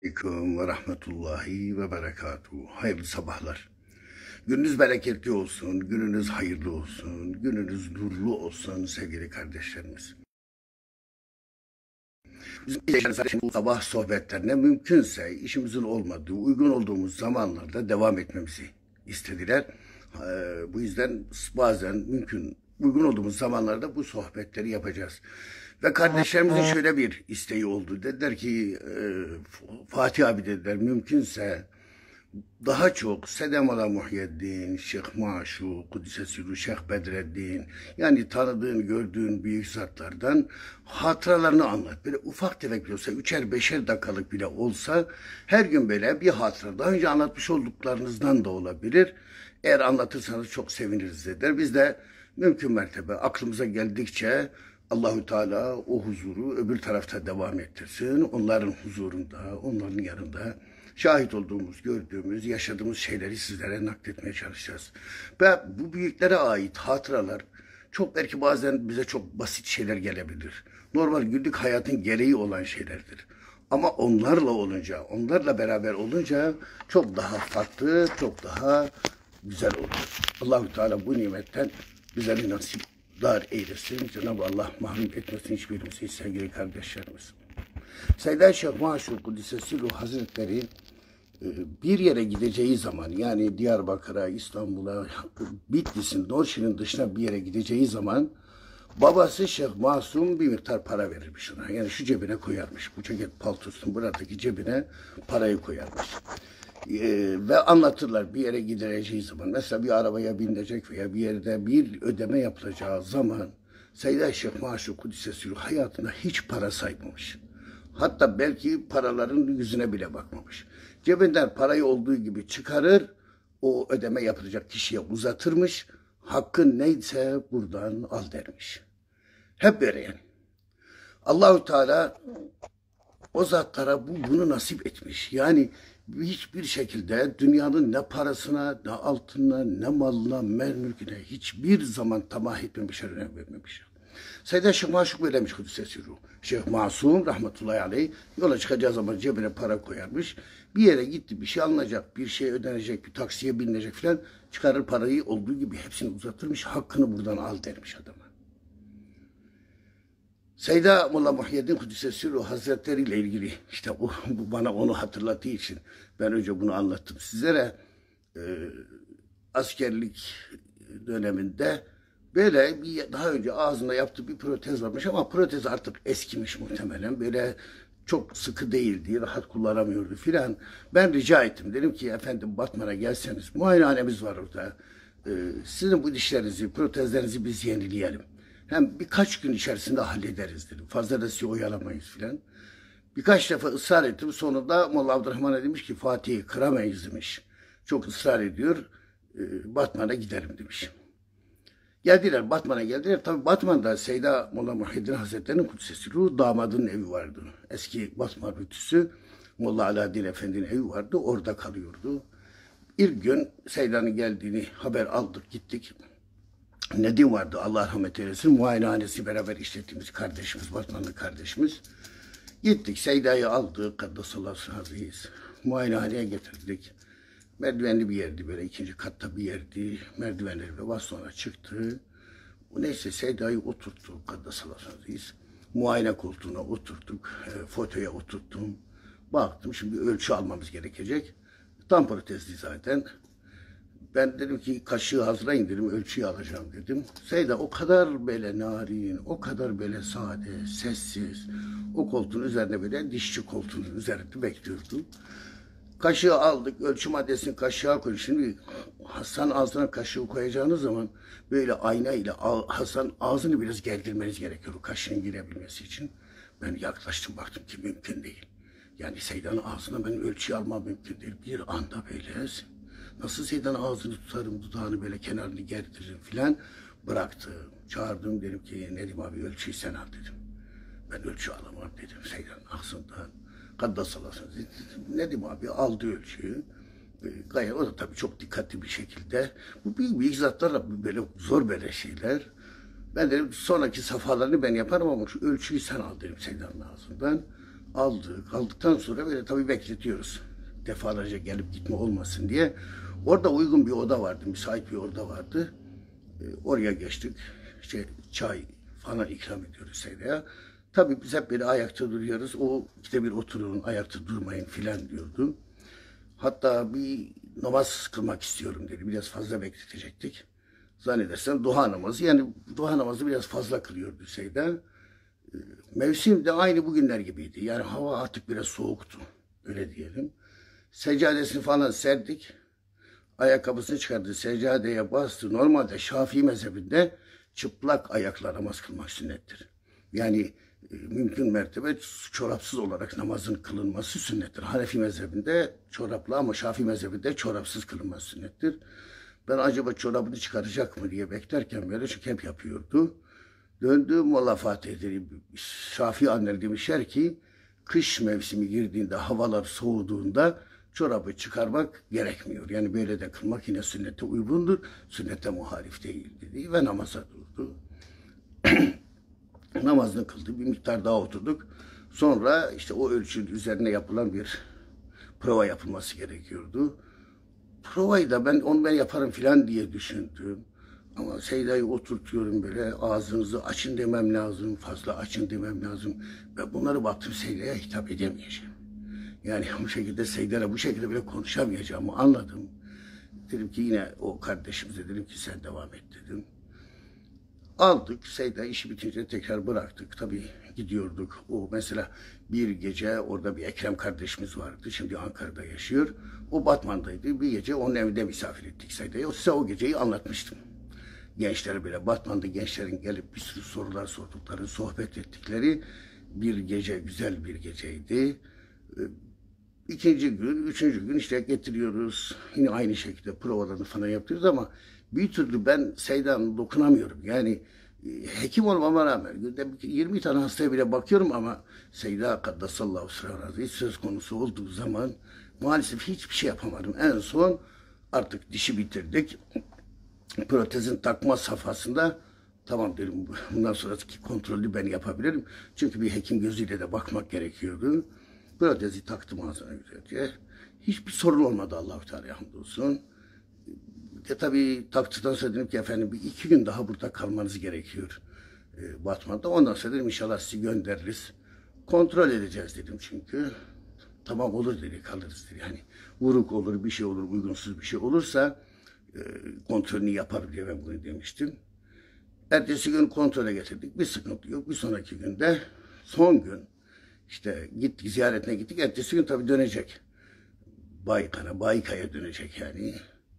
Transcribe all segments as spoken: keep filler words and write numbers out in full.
Aleyküm ve rahmetullahi ve berekatuhu. Hayırlı sabahlar. Gününüz bereketli olsun, gününüz hayırlı olsun, gününüz nurlu olsun sevgili kardeşlerimiz. Bizim bu sabah sohbetlerine mümkünse işimizin olmadığı, uygun olduğumuz zamanlarda devam etmemizi istediler. Bu yüzden bazen mümkün, uygun olduğumuz zamanlarda bu sohbetleri yapacağız. Ve kardeşlerimizin şöyle bir isteği oldu. Dediler ki Fatih abi dediler mümkünse daha çok Sedemola Muhyiddin, Şeyh Maşuk, Kudüs'e Şeyh Bedreddin, yani tanıdığın, gördüğün büyük zatlardan hatıralarını anlat. Böyle ufak tefek bile olsa, üçer beşer dakikalık bile olsa her gün böyle bir hatıra. Daha önce anlatmış olduklarınızdan da olabilir. Eğer anlatırsanız çok seviniriz dediler. Biz de mümkün mertebe aklımıza geldikçe Allahü Teala o huzuru öbür tarafta devam ettirsin. Onların huzurunda, onların yanında şahit olduğumuz, gördüğümüz, yaşadığımız şeyleri sizlere nakletmeye çalışacağız. Ve bu büyüklere ait hatıralar çok belki bazen bize çok basit şeyler gelebilir. Normal günlük hayatın gereği olan şeylerdir. Ama onlarla olunca, onlarla beraber olunca çok daha farklı, çok daha güzel olur. Allahü Teala bu nimetten bize nasip dar eylesin. Cenab-ı Allah mahrum etmesin hiçbirimizi sevgili kardeşlerimiz. Seyyid Şeyh Maşuk Kudüs'e Hazretleri bir yere gideceği zaman, yani Diyarbakır'a, İstanbul'a, Bitlis'in, Dorşin'in dışına bir yere gideceği zaman babası Şeyh Masum bir miktar para verirmiş ona. Yani şu cebine koyarmış. Bu ceket paltosunun buradaki cebine parayı koyarmış. Ee, ve anlatırlar bir yere gideceği zaman. Mesela bir arabaya binecek veya bir yerde bir ödeme yapılacağı zaman Seyyid Şeyh Maşuk Kudüs'e hayatında hiç para saymamış. Hatta belki paraların yüzüne bile bakmamış. Cebinden parayı olduğu gibi çıkarır, o ödeme yapılacak kişiye uzatırmış. Hakkın neyse buradan al dermiş. Hep böyle yani. Allahü Teala o zatlara bu, bunu nasip etmiş. Yani hiçbir şekilde dünyanın ne parasına, ne altına, ne malına, ne mülküne hiçbir zaman tamah etmemiş, önem vermemiş. Seyyid Şeyh Maşuk böylemiş Kudüs'e sürru. Şeyh Masum rahmetullahi aleyh yola çıkacağı zaman cebine para koyarmış. Bir yere gitti, bir şey alınacak, bir şey ödenecek, bir taksiye binilecek falan, çıkarır parayı olduğu gibi hepsini uzatırmış. Hakkını buradan al dermiş adama. Seyyid Molla Muhyiddin Kudüs'e sürru Hazretleri ile ilgili işte o, bu bana onu hatırlattığı için ben önce bunu anlattım sizlere. Ee, askerlik döneminde böyle bir daha önce ağzında yaptığı bir protez varmış ama protez artık eskimiş muhtemelen. Böyle çok sıkı değildi, rahat kullanamıyordu filan. Ben rica ettim. Dedim ki efendim Batman'a gelseniz, muayenehanemiz var orada. Ee, sizin bu dişlerinizi, protezlerinizi biz yenileyelim. Hem birkaç gün içerisinde hallederiz dedim. Fazla da sizi oyalamayız filan. Birkaç defa ısrar ettim. Sonunda Molla Abdurrahman'a demiş ki Fatih'i kıramayız demiş. Çok ısrar ediyor. Ee, Batman'a giderim demiş. Geldiler, Batman'a geldiler. Tabi Batman'da Seyyid Molla Muhyiddin Hazretleri'nin Kudüs'e Ruh damadının evi vardı. Eski Batman rütüsü Molla Alaaddin Efendi'nin evi vardı. Orada kalıyordu. İlk gün Seyyida'nın geldiğini haber aldık, gittik. Nedim vardı, Allah rahmet eylesin. Muayenehanesi beraber işlettiğimiz kardeşimiz, Batmanlı kardeşimiz. Gittik, Seyyida'yı aldık, Kaddesallahu aziz. Muayenehaneye getirdik. Merdivenli bir yerdi, böyle ikinci katta bir yerdi. Merdivenleri ve sonra çıktı. Neyse Seyda'yı oturttuk, Kaddesallahu aziz. Muayene koltuğuna oturttuk, e, fotoya oturttum. Baktım şimdi ölçü almamız gerekecek. Tam protezli zaten. Ben dedim ki kaşığı hazırlayın dedim, ölçüyü alacağım dedim. Seyda o kadar böyle narin, o kadar böyle sade, sessiz. O koltuğun üzerinde böyle dişçi koltuğunun üzerinde bekliyordu. Kaşığı aldık, ölçü maddesini kaşığa koyduk. Şimdi Hasan ağzına kaşığı koyacağınız zaman böyle ayna ile Hasan ağzını biraz gerdirmeniz gerekiyor o kaşığın girebilmesi için. Ben yaklaştım, baktım ki mümkün değil. Yani Seyda'nın ağzına ben ölçüyü almam mümkün değil. Bir anda böyle nasıl Seyda'nın ağzını tutarım, dudağını böyle kenarını gerdiririm filan, bıraktım. Çağırdım, dedim ki Nedim abi ölçüyü sen al dedim. Ben ölçü alamam dedim Seyda'nın ağzından. Kaddesallahu aleyhi. Nedim abi aldı ölçüyü. Gayet o da tabii çok dikkatli bir şekilde. Bu büyük büyük zatlarla böyle zor böyle şeyler. Ben dedim sonraki safhalarını ben yaparım ama şu ölçüyü sen al dedim Seyda'nın ağzından. Aldık. Aldıktan sonra böyle tabii bekletiyoruz. Defalarca gelip gitme olmasın diye. Orada uygun bir oda vardı. Müsait bir oda vardı. E, oraya geçtik. İşte çay falan ikram ediyoruz Seyda'ya. Tabii biz hep böyle ayakta duruyoruz. O işte bir oturun, ayakta durmayın filan diyordu. Hatta bir namaz kılmak istiyorum dedi. Biraz fazla bekletecektik. Zannedersem duha namazı. Yani duha namazı biraz fazla kılıyordu Seyda. Mevsim de aynı bugünler gibiydi. Yani hava artık biraz soğuktu. Öyle diyelim. Seccadesini falan serdik. Ayakkabısını çıkardı. Seccadeye bastı. Normalde Şafii mezhebinde çıplak ayakla namaz kılmak sünnettir. Yani e, mümkün mertebe çorapsız olarak namazın kılınması sünnettir. Hanefi mezhebinde çoraplı ama Şafii mezhebinde çorapsız kılınması sünnettir. Ben acaba çorabını çıkaracak mı diye beklerken böyle çünkü hep yapıyordu. Döndüm Molla Fatih dedi. Şafii anneler demişler ki kış mevsimi girdiğinde havalar soğuduğunda çorabı çıkarmak gerekmiyor. Yani böyle de kılmak yine sünnete uygundur. Sünnete muhalif değil dedi ve namaza durdu. Namazını kıldı. Bir miktar daha oturduk. Sonra işte o ölçü üzerine yapılan bir prova yapılması gerekiyordu. Provayı da ben onu ben yaparım filan diye düşündüm. Ama Seyda'yı oturtuyorum böyle ağzınızı açın demem lazım, fazla açın demem lazım. Ve bunları baktım Seyda'ya hitap edemeyeceğim. Yani bu şekilde Seyda'yla bu şekilde bile konuşamayacağımı anladım. Dedim ki yine o kardeşimize dedim ki sen devam et dedim. Aldık Seyda işi bitince tekrar bıraktık. Tabii gidiyorduk. O mesela bir gece orada bir Ekrem kardeşimiz vardı. Şimdi Ankara'da yaşıyor. O Batman'daydı. Bir gece onun evinde misafir ettik Seyda'yı. Size o geceyi anlatmıştım. Gençler bile Batman'da gençlerin gelip bir sürü sorular sordukları, sohbet ettikleri bir gece, güzel bir geceydi. İkinci gün, üçüncü gün işte getiriyoruz. Yine aynı şekilde provalarını falan yapıyoruz ama bir türlü ben Seyda'nın dokunamıyorum. Yani e, hekim olmama rağmen günde yirmi tane hastaya bile bakıyorum ama Seyda Kaddasallahu sırrı hiç söz konusu olduğu zaman maalesef hiçbir şey yapamadım. En son artık dişi bitirdik. Protezin takma safhasında tamam dedim bundan sonraki kontrolü ben yapabilirim. Çünkü bir hekim gözüyle de bakmak gerekiyordu. Protezi taktım ağzına güzelce. Hiçbir sorun olmadı Allah-u Teala'ya hamdolsun. E tabii taktıktan sonra dedim ki efendim bir iki gün daha burada kalmanız gerekiyor e, Batman'da. Ondan sonra dedim inşallah sizi göndeririz. Kontrol edeceğiz dedim çünkü. Tamam olur dedi kalırız dedi. Yani vuruk olur bir şey olur uygunsuz bir şey olursa e, kontrolünü yaparım diye ben bunu demiştim. Ertesi gün kontrole getirdik. Bir sıkıntı yok. Bir sonraki günde son gün işte gittik ziyaretine gittik. Ertesi gün tabii dönecek. Baykan'a, Bayka'ya dönecek yani.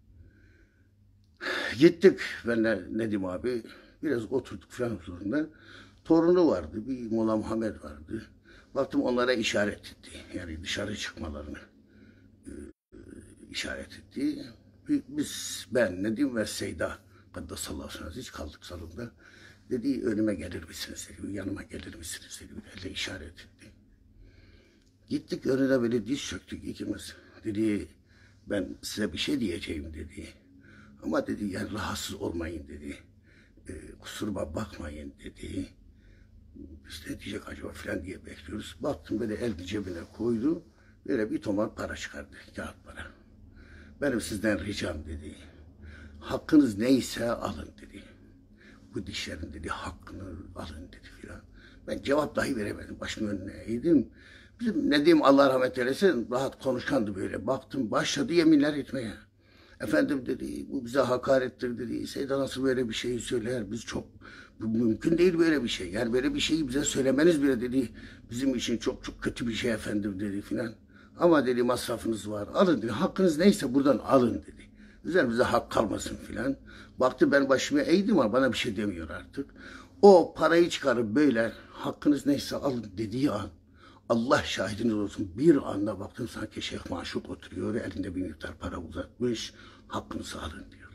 Gittik benle Nedim abi. Biraz oturduk falan huzurunda. Torunu vardı. Bir Molla Muhammed vardı. Baktım onlara işaret etti. Yani dışarı çıkmalarını e, işaret etti. Biz, ben, Nedim ve Seyda Kaddasallahu aleyhi ve sellem hiç kaldık salonda. Dedi önüme gelir misiniz dedi. Yanıma gelir misiniz dedi. Elle işaret etti. Gittik önüne böyle diz çöktük ikimiz. Dedi ben size bir şey diyeceğim dedi. Ama dedi yani rahatsız olmayın dedi. E, kusuruma bakmayın dedi. Biz ne diyecek acaba falan diye bekliyoruz. Baktım böyle elini cebine koydu. Böyle bir tomar para çıkardı. Kağıt para. Benim sizden ricam dedi. Hakkınız neyse alın dedi. Bu dişlerin dedi hakkını alın dedi filan. Ben cevap dahi veremedim. Başımın önüne eğdim. Bizim Nedim Allah rahmet eylesin rahat konuşkandı böyle. Baktım başladı yeminler etmeye. Efendim dedi bu bize hakarettir dedi. Seyda nasıl böyle bir şeyi söyler biz çok bu mümkün değil böyle bir şey. Yani böyle bir şeyi bize söylemeniz bile dedi bizim için çok çok kötü bir şey efendim dedi filan. Ama dedi masrafınız var alın dedi. Hakkınız neyse buradan alın dedi. Üzerimize hak kalmasın filan. Baktı ben başımı eğdim ama bana bir şey demiyor artık. O parayı çıkarıp böyle hakkınız neyse alın dediği an Allah şahidiniz olsun bir anda baktım sanki Şeyh Maşuk oturuyor elinde bir miktar para uzatmış hakkınızı alın diyor.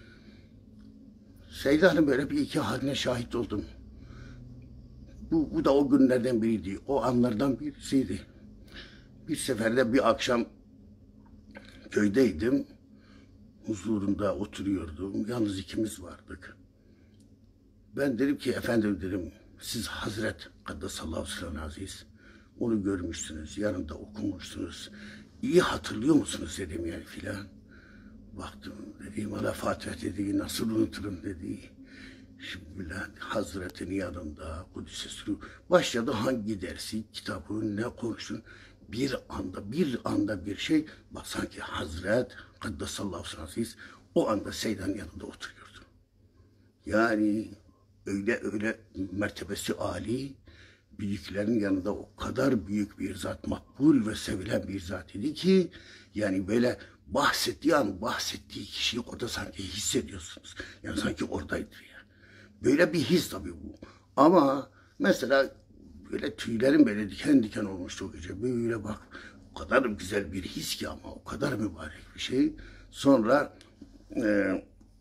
Seyda Hanım böyle bir iki haline şahit oldum. Bu, bu da o günlerden biriydi. O anlardan birisiydi. Bir seferde bir akşam köydeydim. Huzurunda oturuyordum. Yalnız ikimiz vardık. Ben dedim ki efendim dedim siz Hazret Kaddesallahu aleyhi ve sellem aziz Onu görmüşsünüz, yanında okumuşsunuz. İyi hatırlıyor musunuz dedim yani filan. Baktım dediğim bana Fatiha dediği nasıl unuturum dediği. Şimdi Bülent Hazretin yanında Kudüs'e sürü başladı hangi dersi, kitabı, ne konuştun. Bir anda, bir anda bir şey, bak sanki Hazret Kaddesallahu Aziz o anda Seydan'ın yanında oturuyordu. Yani öyle öyle mertebesi âli, büyüklerin yanında o kadar büyük bir zat, makbul ve sevilen bir zat idi ki, yani böyle bahsettiği an bahsettiği kişiyi orada sanki hissediyorsunuz. Yani sanki oradaydı ya. Böyle bir his tabii bu. Ama mesela böyle tüylerim böyle diken diken olmuştu o gece. Böyle bak o kadar güzel bir his ki ama o kadar mübarek bir şey. Sonra e,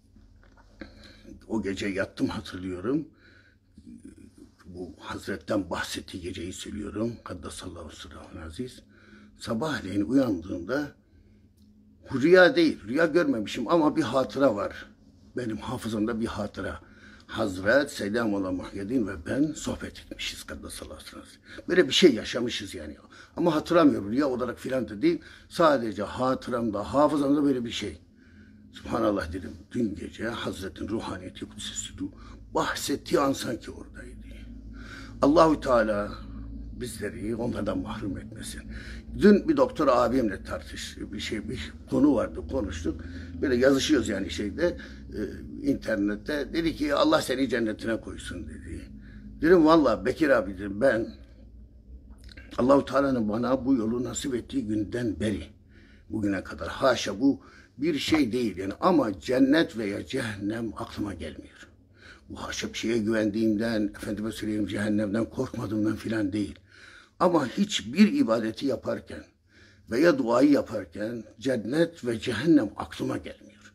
o gece yattım hatırlıyorum. Bu Hazret'ten bahsettiği geceyi söylüyorum. Kaddesallahu sırrahul aziz. Sabahleyin uyandığımda rüya değil, rüya görmemişim ama bir hatıra var. Benim hafızamda bir hatıra. Hazret Seyyid-i Molla Muhyiddin ve ben sohbet etmişiz Kaddesallahu aziz. Böyle bir şey yaşamışız yani. Ama hatırlamıyorum, rüya olarak filan da değil. Sadece hatıramda, hafızamda böyle bir şey. Subhanallah dedim. Dün gece Hazret'in ruhaniyeti kutsesi bahsettiği an sanki oradaydı. Allahu Teala bizleri onlardan mahrum etmesin. Dün bir doktor abimle tartıştık. Bir şey, bir konu vardı, konuştuk. Böyle yazışıyoruz yani şeyde, e, internette. Dedi ki Allah seni cennetine koysun dedi. Dedim vallahi Bekir abi dedim ben Allahu Teala'nın bana bu yolu nasip ettiği günden beri bugüne kadar haşa bu bir şey değil yani ama cennet veya cehennem aklıma gelmiyor. Bu haşa bir şeye güvendiğimden, efendime söyleyeyim cehennemden korkmadığımdan filan değil. Ama hiçbir ibadeti yaparken veya duayı yaparken cennet ve cehennem aklıma gelmiyor.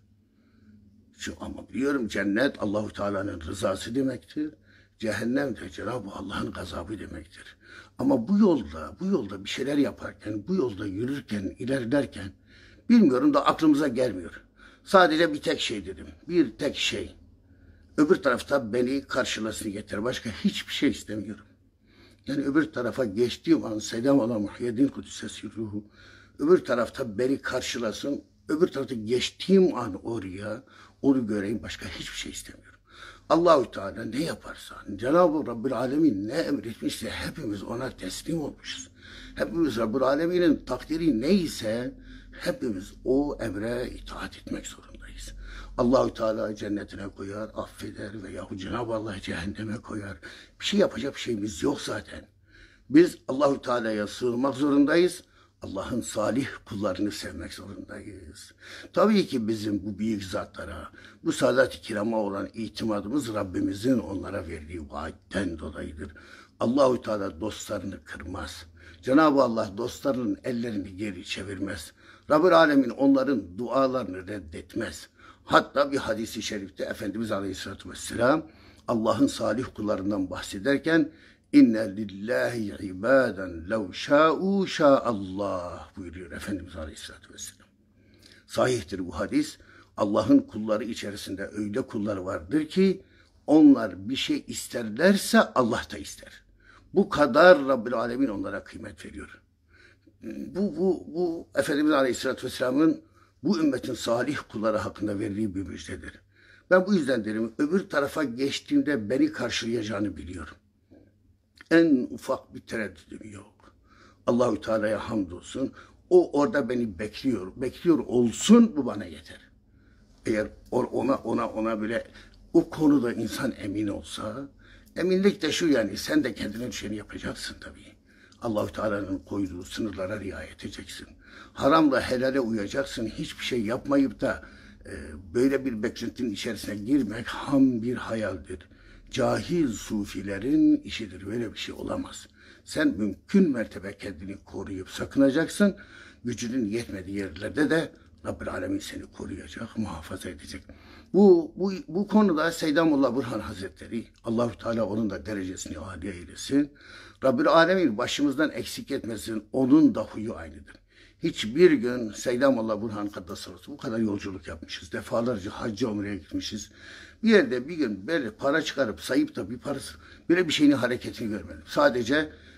Şu ama biliyorum cennet Allahu Teala'nın rızası demektir. Cehennem de Cenab-ı Allah'ın gazabı demektir. Ama bu yolda, bu yolda bir şeyler yaparken, bu yolda yürürken, ilerlerken bilmiyorum da aklımıza gelmiyor. Sadece bir tek şey dedim. Bir tek şey. Öbür tarafta beni karşılasın yeter. Başka hiçbir şey istemiyorum. Yani öbür tarafa geçtiğim an Selam ala Muhyiddin Kudüs'e ruhu. Öbür tarafta beni karşılasın. Öbür tarafta geçtiğim an oraya onu göreyim. Başka hiçbir şey istemiyorum. Allahü Teala ne yaparsa, Cenab-ı Rabbül Alemin ne emretmişse hepimiz ona teslim olmuşuz. Hepimiz Rabbül Alemin'in takdiri neyse hepimiz o emre itaat etmek zorundayız. Allahü Teala cennetine koyar, affeder veya Cenab-ı Allah cehenneme koyar. Bir şey yapacak bir şeyimiz yok zaten. Biz Allahü Teala'ya sığınmak zorundayız. Allah'ın salih kullarını sevmek zorundayız. Tabii ki bizim bu büyük zatlara, bu saadet-i kirama olan itimadımız Rabbimizin onlara verdiği vaatten dolayıdır. Allahü Teala dostlarını kırmaz. Cenab-ı Allah dostlarının ellerini geri çevirmez. Rabbül Alemin onların dualarını reddetmez. Hatta bir hadis-i şerifte Efendimiz Aleyhisselatü Vesselam Allah'ın salih kullarından bahsederken İnne lillahi ibaden lev şa'u şa'allah buyuruyor Efendimiz Aleyhisselatü Vesselam. Sahihtir bu hadis. Allah'ın kulları içerisinde öyle kullar vardır ki onlar bir şey isterlerse Allah da ister. Bu kadar Rabbül Alemin onlara kıymet veriyor. Bu, bu, bu Efendimiz Aleyhisselatü Vesselam'ın bu ümmetin salih kulları hakkında verdiği bir müjdedir. Ben bu yüzden derim öbür tarafa geçtiğimde beni karşılayacağını biliyorum. En ufak bir tereddüdüm yok. Allahü Teala'ya hamdolsun. O orada beni bekliyor. Bekliyor olsun bu bana yeter. Eğer ona ona ona böyle o konuda insan emin olsa, eminlik de şu yani sen de kendine düşeni yapacaksın tabii. Allahü Teala'nın koyduğu sınırlara riayet edeceksin. Haramla helale uyacaksın. Hiçbir şey yapmayıp da e, böyle bir beklentinin içerisine girmek ham bir hayaldir. Cahil sufilerin işidir. Böyle bir şey olamaz. Sen mümkün mertebe kendini koruyup sakınacaksın. Gücünün yetmediği yerlerde de Rabbül Alemin seni koruyacak, muhafaza edecek. Bu, bu, bu konuda Seyyid-i Molla Burhan Hazretleri, Allahu Teala onun da derecesini âli eylesin. Rabbül Alemin başımızdan eksik etmesin. Onun da huyu aynıdır. Hiçbir gün Seyyid-i Molla Burhan Kaddesallahu bu kadar yolculuk yapmışız. Defalarca hacca umreye gitmişiz. Bir yerde bir gün böyle para çıkarıp sayıp da bir parası böyle bir şeyin hareketini görmedim. Sadece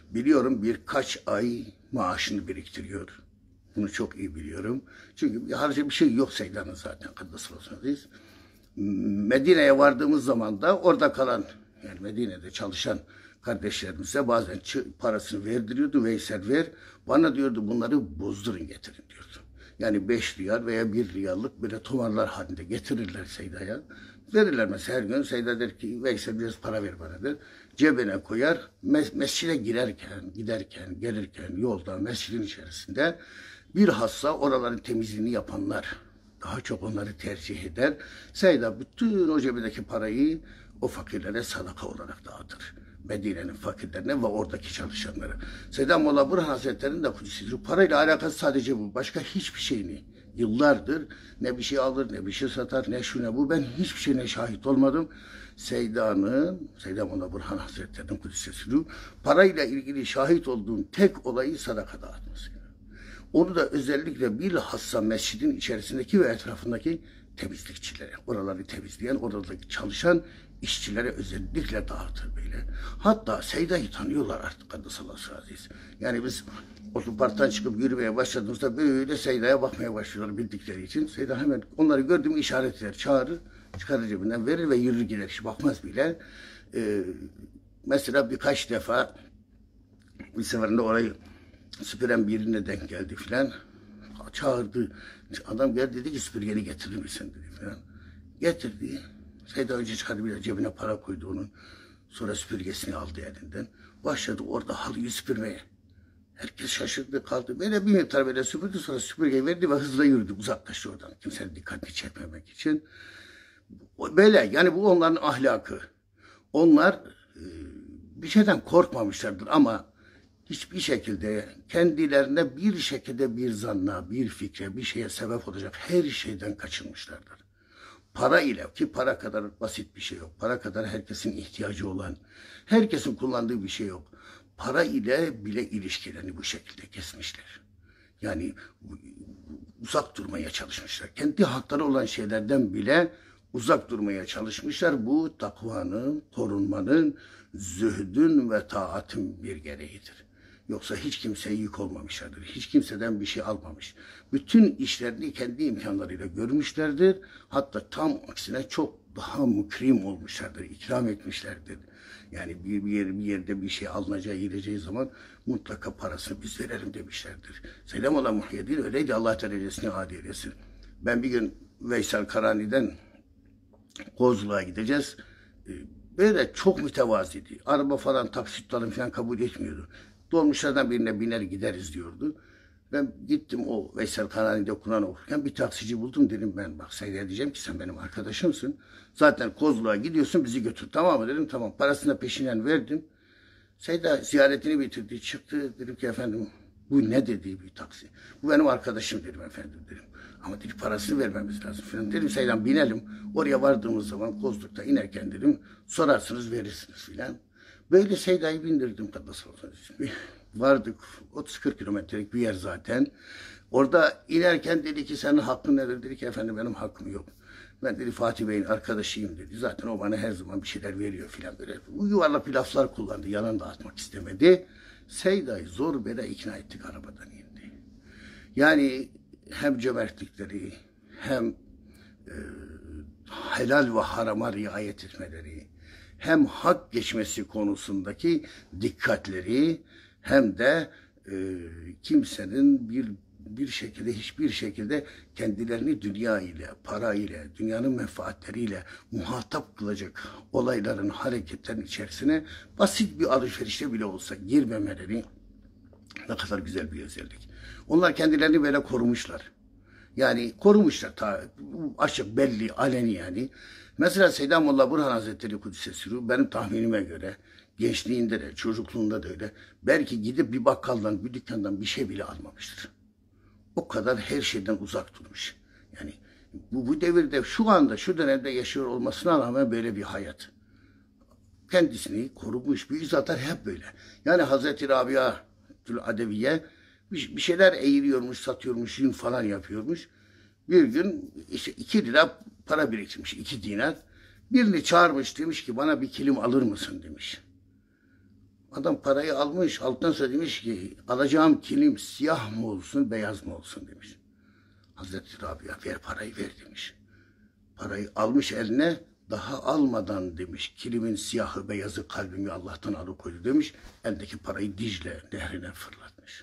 Biliyorum birkaç ay maaşını biriktiriyor. Bunu çok iyi biliyorum. Çünkü harca bir şey yok Seyda'nın zaten. Kadınsı'ndayız. Medine'ye vardığımız zaman da orada kalan, yani Medine'de çalışan kardeşlerimize bazen parasını verdiriyordu. Veysel ver, bana diyordu bunları bozdurun getirin diyordu. Yani beş riyal veya bir riyallık böyle tomarlar halinde getirirler Seyda'ya. Verirler mesela her gün. Seyda der ki Veysel biraz para ver bana der. Cebine koyar. Mes mescide girerken, giderken, gelirken yolda mescidin içerisinde bilhassa oraların temizliğini yapanlar daha çok onları tercih eder. Seyda bütün o cebindeki parayı o fakirlere sadaka olarak dağıtır. Medine'nin fakirlerine ve oradaki çalışanlara. Seyda Molla Burhan Hazretleri'nin de kudüsüdür. Parayla alakası sadece bu. Başka hiçbir şeyini yıllardır ne bir şey alır, ne bir şey satar, ne şu ne bu. Ben hiçbir şeyine şahit olmadım. Seyda'nın, Seyda Molla Burhan Hazretleri'nin kudüsüdür. Parayla ilgili şahit olduğum tek olayı sadaka dağıtması. Onu da özellikle bilhassa mescidin içerisindeki ve etrafındaki temizlikçilere, oraları temizleyen, oradaki çalışan işçilere özellikle dağıtır böyle. Hatta Seyda'yı tanıyorlar artık Kadısallahu Aziz. Yani biz otoparktan çıkıp yürümeye başladığımızda böyle Seyda'ya bakmaya başlıyorlar bildikleri için. Seyda hemen onları gördüğüm işaret eder, çağırır, çıkarır cebinden verir ve yürür gider. Hiç bakmaz bile. Ee, mesela birkaç defa bir seferinde orayı süpüren birine denk geldi filan. Çağırdı. Adam geldi dedi ki süpürgeni getirir misin dedi filan. Getirdi. Seyda önce çıkardı bir cebine para koydu onun. Sonra süpürgesini aldı elinden. Başladı orada halıyı süpürmeye. Herkes şaşırdı kaldı. Böyle bir miktar böyle süpürdü sonra süpürgeyi verdi ve hızla yürüdü. Uzaklaştı oradan. Kimsenin dikkatini çekmemek için. Böyle yani bu onların ahlakı. Onlar bir şeyden korkmamışlardır ama hiçbir şekilde kendilerine bir şekilde bir zanna, bir fikre, bir şeye sebep olacak her şeyden kaçınmışlardır. Para ile ki para kadar basit bir şey yok. Para kadar herkesin ihtiyacı olan, herkesin kullandığı bir şey yok. Para ile bile ilişkilerini bu şekilde kesmişler. Yani uzak durmaya çalışmışlar. Kendi hakları olan şeylerden bile uzak durmaya çalışmışlar. Bu takvanın, korunmanın, zühdün ve taatın bir gereğidir. Yoksa hiç kimseye yük olmamışlardır. Hiç kimseden bir şey almamış. Bütün işlerini kendi imkanlarıyla görmüşlerdir. Hatta tam aksine çok daha mükrim olmuşlardır. İkram etmişlerdir. Yani bir, bir, yer, bir yerde bir şey alınacağı, yiyeceği zaman mutlaka parasını biz verelim demişlerdir. Selam olan Muhyiddin öyleydi. Allah derecesini âli eylesin. Ben bir gün Veysel Karani'den Kozluğa gideceğiz. Böyle çok mütevaziydi. Araba falan, taksitlerini falan kabul etmiyordu. Dolmuşlardan birine biner gideriz diyordu. Ben gittim o Veysel Karani'de Kur'an okurken bir taksici buldum dedim ben bak Seyda'ya diyeceğim ki sen benim arkadaşımsın. Zaten Kozluğa gidiyorsun bizi götür tamam mı dedim tamam parasını peşinen verdim. Seyda ziyaretini bitirdi çıktı dedim ki efendim bu ne dedi bir taksi. Bu benim arkadaşım dedim efendim dedim. Ama dedi parasını vermemiz lazım falan. Dedim Seyda'm binelim oraya vardığımız zaman Kozluk'ta inerken dedim sorarsınız verirsiniz filan. Böyle Seyda'yı bindirdim Kadısallahu Aziz. Vardık otuz kırk kilometrelik bir yer zaten. Orada inerken dedi ki senin hakkın nedir? Dedi ki efendim benim hakkım yok. Ben dedi Fatih Bey'in arkadaşıyım dedi. Zaten o bana her zaman bir şeyler veriyor filan böyle. Bu yuvarlak bir laflar kullandı. Yalan dağıtmak istemedi. Seyda'yı zor bela ikna ettik arabadan indi. Yani hem cömertlikleri hem e, helal ve harama riayet etmeleri hem hak geçmesi konusundaki dikkatleri hem de e, kimsenin bir bir şekilde hiçbir şekilde kendilerini dünya ile, para ile, dünyanın menfaatleriyle muhatap kılacak olayların, hareketlerin içerisine basit bir alışverişte bile olsa girmemeleri ne kadar güzel bir özellik. Onlar kendilerini böyle korumuşlar. Yani korumuşlar. Ta, açık, belli, aleni yani. Mesela Seyyid Molla Burhan Hazretleri Kudüs'e sürü benim tahminime göre gençliğinde de çocukluğunda da öyle belki gidip bir bakkaldan bir dükkandan bir şey bile almamıştır. O kadar her şeyden uzak durmuş. Yani bu, bu devirde şu anda şu dönemde yaşıyor olmasına rağmen böyle bir hayat. Kendisini korumuş. Bir zatlar hep böyle. Yani Hazreti Rabia Tül Adeviye bir, bir şeyler eğiliyormuş, satıyormuş, yün falan yapıyormuş. Bir gün işte iki lira para biriktirmiş, iki dinar. Birini çağırmış demiş ki bana bir kilim alır mısın demiş. Adam parayı almış, alttan sonra demiş ki alacağım kilim siyah mı olsun, beyaz mı olsun demiş. Hazreti Rabia ver parayı ver demiş. Parayı almış eline, daha almadan demiş kilimin siyahı beyazı kalbimi Allah'tan alıkoydu demiş. Eldeki parayı Dicle nehrine fırlatmış.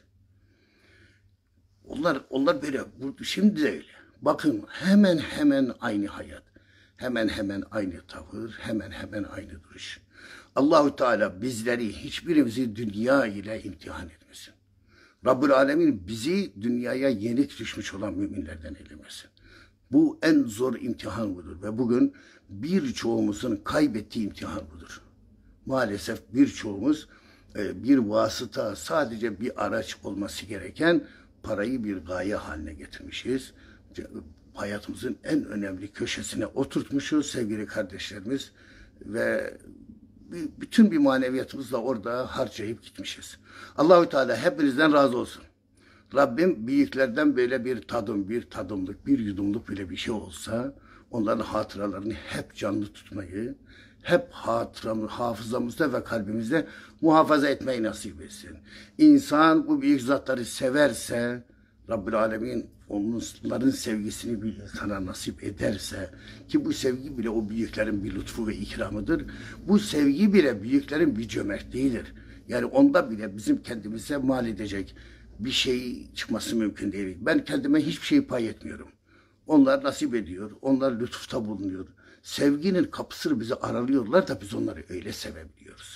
Onlar, onlar böyle, şimdi de öyle. Bakın hemen hemen aynı hayat. Hemen hemen aynı tavır, hemen hemen aynı duruş. Allahu Teala bizleri, hiçbirimizi dünya ile imtihan etmesin. Rabbül Alemin bizi dünyaya yenik düşmüş olan müminlerden eylemesin. Bu en zor imtihan budur ve bugün birçoğumuzun kaybettiği imtihan budur. Maalesef birçoğumuz bir vasıta, sadece bir araç olması gereken parayı bir gaye haline getirmişiz. Hayatımızın en önemli köşesine oturtmuşuz sevgili kardeşlerimiz ve bütün bir maneviyatımızla orada harcayıp gitmişiz. Allahü Teala hepinizden razı olsun. Rabbim büyüklerden böyle bir tadım, bir tadımlık, bir yudumluk bile bir şey olsa onların hatıralarını hep canlı tutmayı, hep hatıramı, hafızamızda ve kalbimizde muhafaza etmeyi nasip etsin. İnsan bu büyük zatları severse, Rabbül Alemin onların sevgisini bir insana nasip ederse, ki bu sevgi bile o büyüklerin bir lütfu ve ikramıdır. Bu sevgi bile büyüklerin bir cömertliğidir. Yani onda bile bizim kendimize mal edecek bir şey çıkması mümkün değil. Ben kendime hiçbir şey pay etmiyorum. Onlar nasip ediyor, onlar lütufta bulunuyor. Sevginin kapısını bize aralıyorlar da biz onları öyle sevebiliyoruz.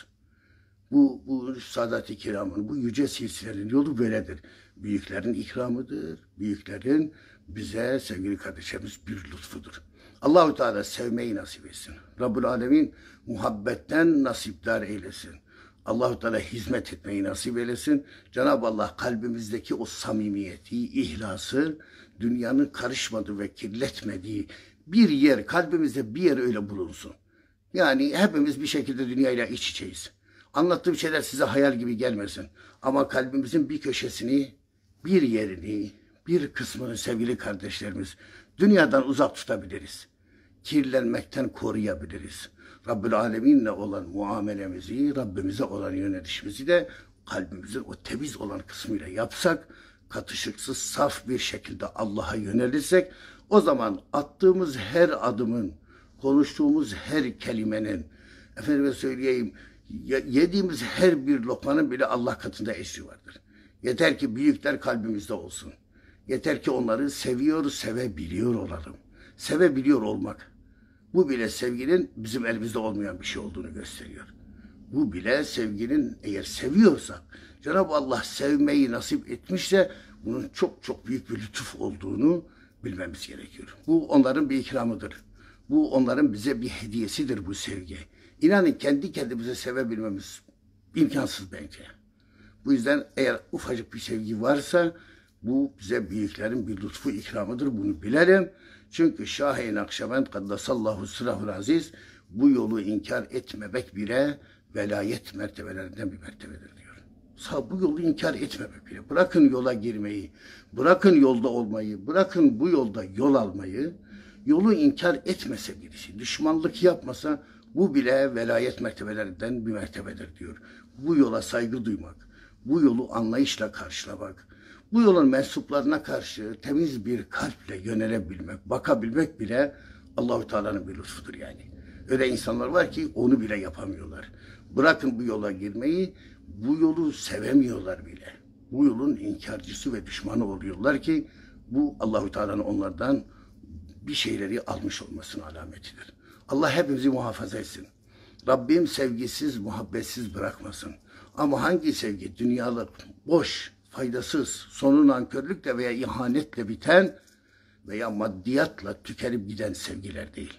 Bu, bu Sadat-ı Kiram'ın, bu yüce silsilenin yolu böyledir. Büyüklerin ikramıdır. Büyüklerin bize sevgili kardeşlerimiz bir lütfudur. Allahu Teala sevmeyi nasip etsin. Rabbül Alemin muhabbetten nasipdar eylesin. Allahu Teala hizmet etmeyi nasip eylesin. Cenab-ı Allah kalbimizdeki o samimiyeti, ihlası, dünyanın karışmadığı ve kirletmediği bir yer, kalbimizde bir yer öyle bulunsun. Yani hepimiz bir şekilde dünyayla iç içeyiz. Anlattığım şeyler size hayal gibi gelmesin. Ama kalbimizin bir köşesini, bir yerini, bir kısmını sevgili kardeşlerimiz dünyadan uzak tutabiliriz. Kirlenmekten koruyabiliriz. Rabbül Alemin'le olan muamelemizi, Rabbimize olan yönelişimizi de kalbimizin o temiz olan kısmıyla yapsak, katışıksız, saf bir şekilde Allah'a yönelirsek, o zaman attığımız her adımın, konuştuğumuz her kelimenin, efendime söyleyeyim, yediğimiz her bir lokmanın bile Allah katında eşi vardır. Yeter ki büyükler kalbimizde olsun. Yeter ki onları seviyor, sevebiliyor olalım. Sevebiliyor olmak. Bu bile sevginin bizim elimizde olmayan bir şey olduğunu gösteriyor. Bu bile sevginin, eğer seviyorsak, Cenab-ı Allah sevmeyi nasip etmişse bunun çok çok büyük bir lütuf olduğunu bilmemiz gerekiyor. Bu onların bir ikramıdır. Bu onların bize bir hediyesidir bu sevgi. İnanın kendi kendimize sevebilmemiz imkansız bence. Bu yüzden eğer ufacık bir sevgi varsa bu bize büyüklerin bir lütfu ikramıdır. Bunu bilelim. Çünkü Şah-ı Nakşibend Kaddesallahu sırrahul aziz bu yolu inkar etmemek bile velayet mertebelerinden bir mertebedir diyor. Bu yolu inkar etmemek bile. Bırakın yola girmeyi, bırakın yolda olmayı, bırakın bu yolda yol almayı, yolu inkar etmese birisi, düşmanlık yapmasa bu bile velayet mertebelerinden bir mertebedir diyor. Bu yola saygı duymak, bu yolu anlayışla karşılamak, bu yolun mensuplarına karşı temiz bir kalple yönelebilmek, bakabilmek bile Allahu Teala'nın bir lütfudur yani. Öyle insanlar var ki onu bile yapamıyorlar. Bırakın bu yola girmeyi, bu yolu sevemiyorlar bile. Bu yolun inkarcısı ve düşmanı oluyorlar ki bu Allahu Teala'nın onlardan bir şeyleri almış olmasının alametidir. Allah hepimizi muhafaza etsin. Rabbim sevgisiz, muhabbetsiz bırakmasın. Ama hangi sevgi? Dünyalık, boş, faydasız, sonu nankörlükle veya ihanetle biten veya maddiyatla tükenip giden sevgiler değil.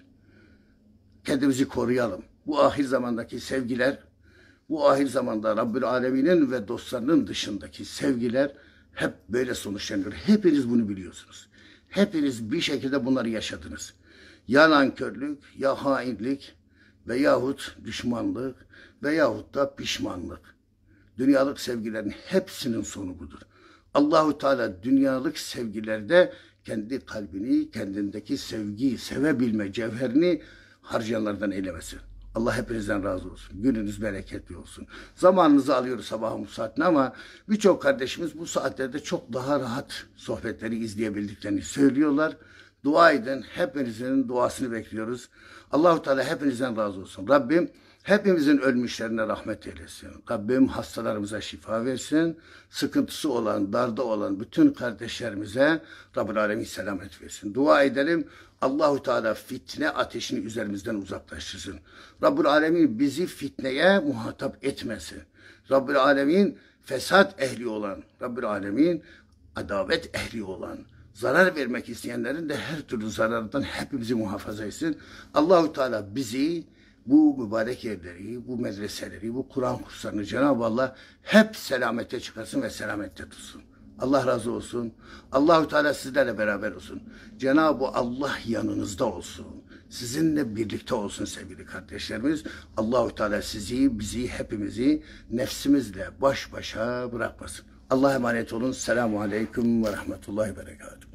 Kendimizi koruyalım. Bu ahir zamandaki sevgiler, bu ahir zamanda Rabbül Alemin'in ve dostlarının dışındaki sevgiler hep böyle sonuçlanıyor. Hepiniz bunu biliyorsunuz. Hepiniz bir şekilde bunları yaşadınız. Ya nankörlük, ya hainlik veyahut düşmanlık veyahut da pişmanlık. Dünyalık sevgilerin hepsinin sonu budur. Allahu Teala dünyalık sevgilerde kendi kalbini, kendindeki sevgiyi, sevebilme cevherini harcayanlardan eylemesin. Allah hepinizden razı olsun. Gününüz bereketli olsun. Zamanınızı alıyoruz sabahın bu saatine ama birçok kardeşimiz bu saatlerde çok daha rahat sohbetleri izleyebildiklerini söylüyorlar. Dua edin. Hepinizin duasını bekliyoruz. Allahu Teala hepinizden razı olsun. Rabbim hepimizin ölmüşlerine rahmet eylesin. Rabbim hastalarımıza şifa versin. Sıkıntısı olan, darda olan bütün kardeşlerimize Rabbül Alemin selamet versin. Dua edelim. Allahu Teala fitne ateşini üzerimizden uzaklaştırsın. Rabbül Alemin bizi fitneye muhatap etmesin. Rabbül Alemin fesat ehli olan, Rabbül Alemin adavet ehli olan, zarar vermek isteyenlerin de her türlü zararından hepimizi muhafaza etsin. Allahu Teala bizi, bu mübarek yerleri, bu medreseleri, bu Kur'an kurslarını Cenab-ı Allah hep selamete çıkarsın ve selamette tutsun. Allah razı olsun. Allahu Teala sizlerle beraber olsun. Cenab-ı Allah yanınızda olsun. Sizinle birlikte olsun sevgili kardeşlerimiz. Allahu Teala sizi, bizi, hepimizi nefsimizle baş başa bırakmasın. Allah'a emanet olun. Selamun Aleyküm ve Rahmetullahi ve Berekatuhu.